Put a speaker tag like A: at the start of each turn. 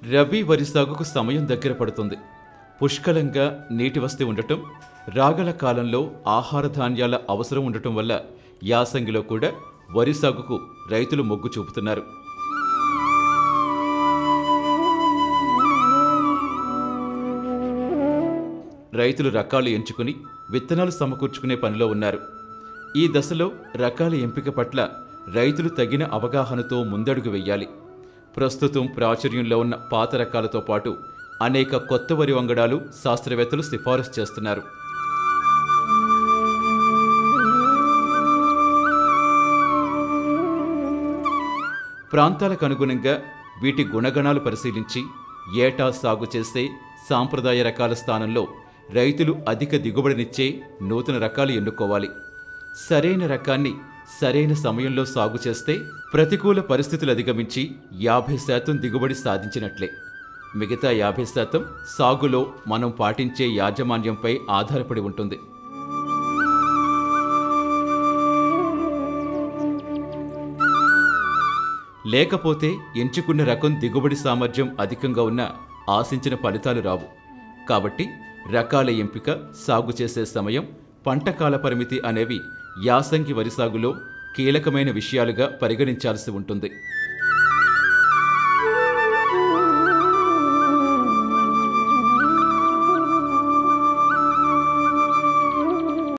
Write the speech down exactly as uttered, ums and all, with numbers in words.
A: రబీ వరి సాగుకు సమయం దగ్గర పడుతుంది. పుష్కలంగా నీటి వసతి ఉండటం, రాగల కాలంలో ఆహార ధాన్యాల అవసరం ఉండటం వల్ల యాసంగిలో కూడా వరి సాగుకు రైతులు మొగ్గు చూపుతున్నారు. రైతులు రకాలు ఎంచుకుని విత్తనాలు సమకూర్చుకునే పనిలో ఉన్నారు. ఈ దశలో రకాల ఎంపిక పట్ల రైతులు తగిన అవగాహనతో ముందడుగు వెయ్యాలి. ప్రస్తుతం ప్రాచుర్యంలో ఉన్న పాత రకాలతో పాటు అనేక కొత్త వరి వంగడాలు శాస్త్రవేత్తలు సిఫారసు చేస్తున్నారు. ప్రాంతాలకు అనుగుణంగా వీటి గుణగణాలు పరిశీలించి ఏటా సాగు చేసే సాంప్రదాయ రకాల స్థానంలో రైతులు అధిక దిగుబడినిచ్చే నూతన రకాలు ఎన్నుకోవాలి. సరైన రకాన్ని సరైన సమయంలో సాగు చేస్తే ప్రతికూల పరిస్థితులు అధిగమించి యాభై శాతం దిగుబడి సాధించినట్లే. మిగతా యాభై శాతం సాగులో మనం పాటించే యాజమాన్యంపై ఆధారపడి ఉంటుంది. లేకపోతే ఎంచుకున్న రకం దిగుబడి సామర్థ్యం అధికంగా ఉన్నా ఆశించిన ఫలితాలు రావు. కాబట్టి రకాల ఎంపిక, సాగు చేసే సమయం, పంటకాల పరిమితి అనేవి యాసంగి వరి సాగులో కీలకమైన విషయాలుగా పరిగణించాల్సి ఉంటుంది.